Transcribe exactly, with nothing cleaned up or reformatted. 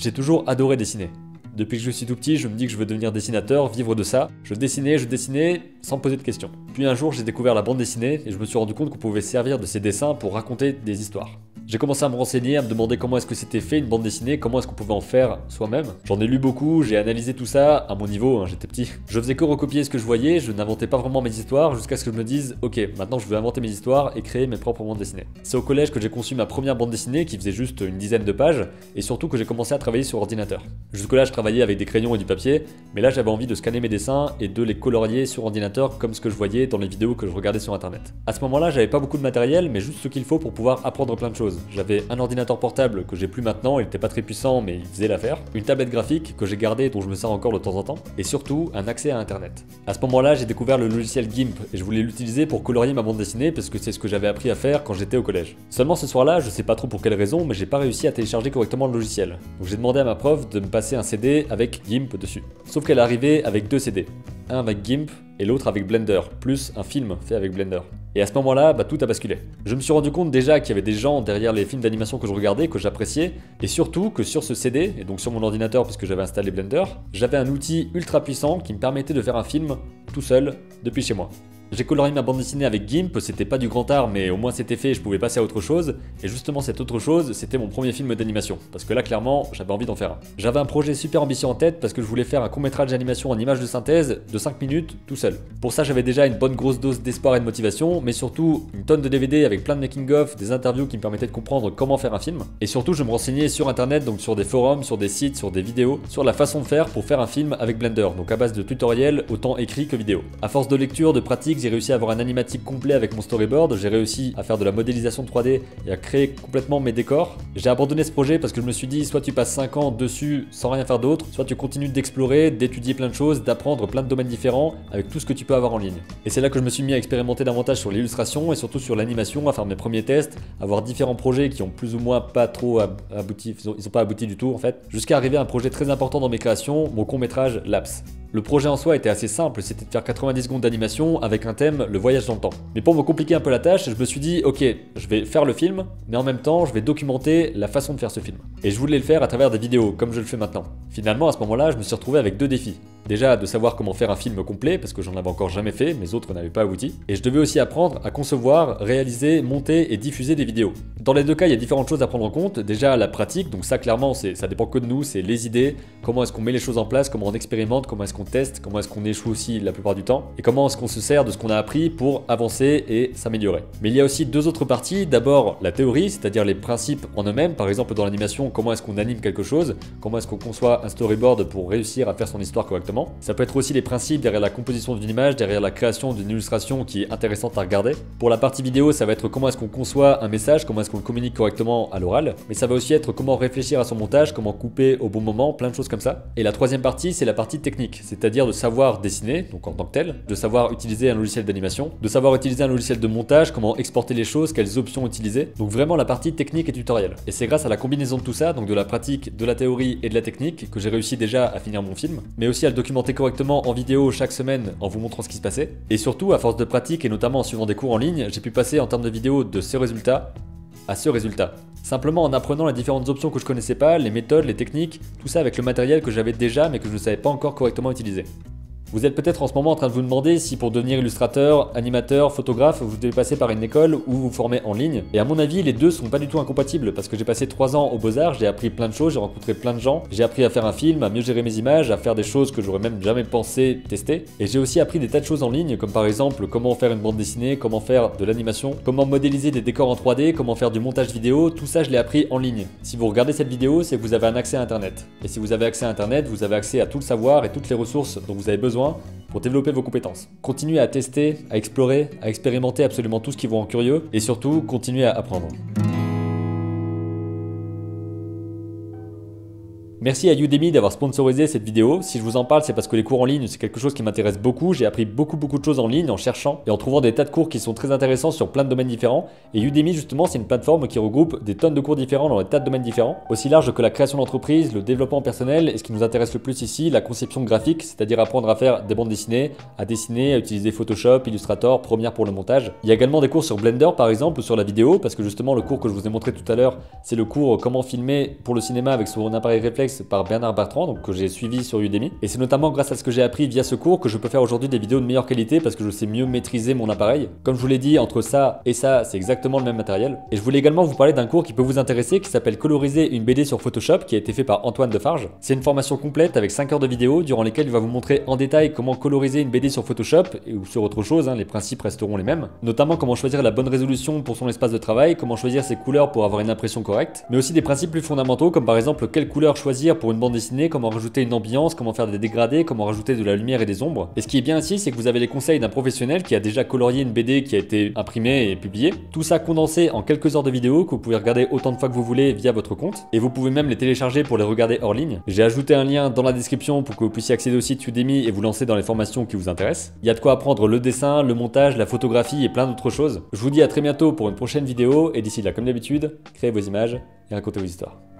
J'ai toujours adoré dessiner. Depuis que je suis tout petit, je me dis que je veux devenir dessinateur, vivre de ça. Je dessinais, je dessinais, sans poser de questions. Puis un jour, j'ai découvert la bande dessinée et je me suis rendu compte qu'on pouvait servir de ces dessins pour raconter des histoires. J'ai commencé à me renseigner, à me demander comment est-ce que c'était fait une bande dessinée, comment est-ce qu'on pouvait en faire soi-même. J'en ai lu beaucoup, j'ai analysé tout ça, à mon niveau, hein, j'étais petit. Je faisais que recopier ce que je voyais, je n'inventais pas vraiment mes histoires, jusqu'à ce que je me dise, ok, maintenant je veux inventer mes histoires et créer mes propres bandes dessinées. C'est au collège que j'ai conçu ma première bande dessinée, qui faisait juste une dizaine de pages, et surtout que j'ai commencé à travailler sur ordinateur. Jusque-là, je travaillais avec des crayons et du papier, mais là j'avais envie de scanner mes dessins et de les colorier sur ordinateur comme ce que je voyais dans les vidéos que je regardais sur internet. À ce moment-là, j'avais pas beaucoup de matériel, mais juste ce qu'il faut pour pouvoir apprendre plein de choses. J'avais un ordinateur portable que j'ai plus maintenant, il était pas très puissant mais il faisait l'affaire, une tablette graphique que j'ai gardée dont je me sers encore de temps en temps, et surtout un accès à internet. À ce moment-là, j'ai découvert le logiciel GIMP et je voulais l'utiliser pour colorier ma bande dessinée parce que c'est ce que j'avais appris à faire quand j'étais au collège. Seulement ce soir-là, je sais pas trop pour quelle raison, mais j'ai pas réussi à télécharger correctement le logiciel. Donc j'ai demandé à ma prof de me passer un C D avec GIMP dessus. Sauf qu'elle arrivait avec deux C D, un avec GIMP et l'autre avec Blender, plus un film fait avec Blender. Et à ce moment-là, bah, tout a basculé. Je me suis rendu compte déjà qu'il y avait des gens derrière les films d'animation que je regardais, que j'appréciais, et surtout que sur ce C D, et donc sur mon ordinateur puisque j'avais installé Blender, j'avais un outil ultra puissant qui me permettait de faire un film tout seul, depuis chez moi. J'ai colorié ma bande dessinée avec GIMP, c'était pas du grand art mais au moins c'était fait, je pouvais passer à autre chose, et justement cette autre chose, c'était mon premier film d'animation, parce que là clairement, j'avais envie d'en faire un. J'avais un projet super ambitieux en tête parce que je voulais faire un court-métrage d'animation en images de synthèse de cinq minutes tout seul. Pour ça j'avais déjà une bonne grosse dose d'espoir et de motivation, mais surtout une tonne de D V D avec plein de making-of, des interviews qui me permettaient de comprendre comment faire un film, et surtout je me renseignais sur internet, donc sur des forums, sur des sites, sur des vidéos, sur la façon de faire pour faire un film avec Blender, donc à base de tutoriels autant écrits que vidéo. À force de lecture, de pratique, j'ai réussi à avoir un animatique complet avec mon storyboard, j'ai réussi à faire de la modélisation trois D et à créer complètement mes décors. J'ai abandonné ce projet parce que je me suis dit soit tu passes cinq ans dessus sans rien faire d'autre, soit tu continues d'explorer, d'étudier plein de choses, d'apprendre plein de domaines différents avec tout ce que tu peux avoir en ligne. Et c'est là que je me suis mis à expérimenter davantage sur l'illustration et surtout sur l'animation, à faire mes premiers tests, à voir différents projets qui ont plus ou moins pas trop abouti, ils ont pas abouti du tout en fait, jusqu'à arriver à un projet très important dans mes créations, mon court-métrage Laps. Le projet en soi était assez simple, c'était de faire quatre-vingt-dix secondes d'animation avec un thème, le voyage dans le temps. Mais pour me compliquer un peu la tâche, je me suis dit, ok, je vais faire le film, mais en même temps, je vais documenter la façon de faire ce film. Et je voulais le faire à travers des vidéos, comme je le fais maintenant. Finalement, à ce moment-là, je me suis retrouvé avec deux défis. Déjà, de savoir comment faire un film complet, parce que j'en avais encore jamais fait, mes autres n'avaient pas abouti. Et je devais aussi apprendre à concevoir, réaliser, monter et diffuser des vidéos. Dans les deux cas, il y a différentes choses à prendre en compte. Déjà, la pratique, donc ça clairement, ça dépend que de nous, c'est les idées, comment est-ce qu'on met les choses en place, comment on expérimente, comment est-ce qu'on teste, comment est-ce qu'on échoue aussi la plupart du temps, et comment est-ce qu'on se sert de ce qu'on a appris pour avancer et s'améliorer. Mais il y a aussi deux autres parties. D'abord, la théorie, c'est-à-dire les principes en eux-mêmes. Par exemple, dans l'animation, comment est-ce qu'on anime quelque chose, comment est-ce qu'on conçoit un storyboard pour réussir à faire son histoire correctement. Ça peut être aussi les principes derrière la composition d'une image, derrière la création d'une illustration qui est intéressante à regarder. Pour la partie vidéo, ça va être comment est-ce qu'on conçoit un message, comment est-ce qu'on le communique correctement à l'oral, mais ça va aussi être comment réfléchir à son montage, comment couper au bon moment, plein de choses comme ça. Et la troisième partie, c'est la partie technique, c'est-à-dire de savoir dessiner, donc en tant que tel, de savoir utiliser un logiciel d'animation, de savoir utiliser un logiciel de montage, comment exporter les choses, quelles options utiliser, donc vraiment la partie technique et tutoriel. Et c'est grâce à la combinaison de tout ça, donc de la pratique, de la théorie et de la technique, que j'ai réussi déjà à finir mon film, mais aussi à le documenter correctement en vidéo chaque semaine en vous montrant ce qui se passait. Et surtout, à force de pratique et notamment en suivant des cours en ligne, j'ai pu passer en termes de vidéo de ce résultat à ce résultat. Simplement en apprenant les différentes options que je connaissais pas, les méthodes, les techniques, tout ça avec le matériel que j'avais déjà mais que je ne savais pas encore correctement utiliser. Vous êtes peut-être en ce moment en train de vous demander si pour devenir illustrateur, animateur, photographe, vous devez passer par une école ou vous former en ligne. Et à mon avis, les deux sont pas du tout incompatibles parce que j'ai passé trois ans aux Beaux-Arts, j'ai appris plein de choses, j'ai rencontré plein de gens, j'ai appris à faire un film, à mieux gérer mes images, à faire des choses que j'aurais même jamais pensé tester. Et j'ai aussi appris des tas de choses en ligne, comme par exemple comment faire une bande dessinée, comment faire de l'animation, comment modéliser des décors en trois D, comment faire du montage vidéo, tout ça je l'ai appris en ligne. Si vous regardez cette vidéo, c'est que vous avez un accès à Internet. Et si vous avez accès à Internet, vous avez accès à tout le savoir et toutes les ressources dont vous avez besoin pour développer vos compétences. Continuez à tester, à explorer, à expérimenter absolument tout ce qui vous rend curieux et surtout, continuez à apprendre. Merci à Udemy d'avoir sponsorisé cette vidéo. Si je vous en parle, c'est parce que les cours en ligne, c'est quelque chose qui m'intéresse beaucoup. J'ai appris beaucoup beaucoup de choses en ligne en cherchant et en trouvant des tas de cours qui sont très intéressants sur plein de domaines différents. Et Udemy, justement, c'est une plateforme qui regroupe des tonnes de cours différents dans des tas de domaines différents, aussi large que la création d'entreprise, le développement personnel et ce qui nous intéresse le plus ici, la conception graphique, c'est-à-dire apprendre à faire des bandes dessinées, à dessiner, à utiliser Photoshop, Illustrator, Premiere pour le montage. Il y a également des cours sur Blender par exemple ou sur la vidéo, parce que justement le cours que je vous ai montré tout à l'heure, c'est le cours comment filmer pour le cinéma avec son appareil réflexe Sales par Bernard Bertrand, donc que j'ai suivi sur Udemy. Et c'est notamment grâce à ce que j'ai appris via ce cours que je peux faire aujourd'hui des vidéos de meilleure qualité parce que je sais mieux maîtriser mon appareil. Comme je vous l'ai dit, entre ça et ça, c'est exactement le même matériel. Et je voulais également vous parler d'un cours qui peut vous intéresser qui s'appelle Coloriser une B D sur Photoshop, qui a été fait par Antoine Defarge. C'est une formation complète avec cinq heures de vidéo durant lesquelles il va vous montrer en détail comment coloriser une B D sur Photoshop et ou sur autre chose, hein, les principes resteront les mêmes. Notamment comment choisir la bonne résolution pour son espace de travail, comment choisir ses couleurs pour avoir une impression correcte, mais aussi des principes plus fondamentaux comme par exemple quelle couleur choisir pour une bande dessinée, comment rajouter une ambiance, comment faire des dégradés, comment rajouter de la lumière et des ombres. Et ce qui est bien ici, c'est que vous avez les conseils d'un professionnel qui a déjà colorié une B D qui a été imprimée et publiée. Tout ça condensé en quelques heures de vidéo que vous pouvez regarder autant de fois que vous voulez via votre compte. Et vous pouvez même les télécharger pour les regarder hors ligne. J'ai ajouté un lien dans la description pour que vous puissiez accéder au site Udemy et vous lancer dans les formations qui vous intéressent. Il y a de quoi apprendre le dessin, le montage, la photographie et plein d'autres choses. Je vous dis à très bientôt pour une prochaine vidéo et d'ici là, comme d'habitude, créez vos images et racontez vos histoires.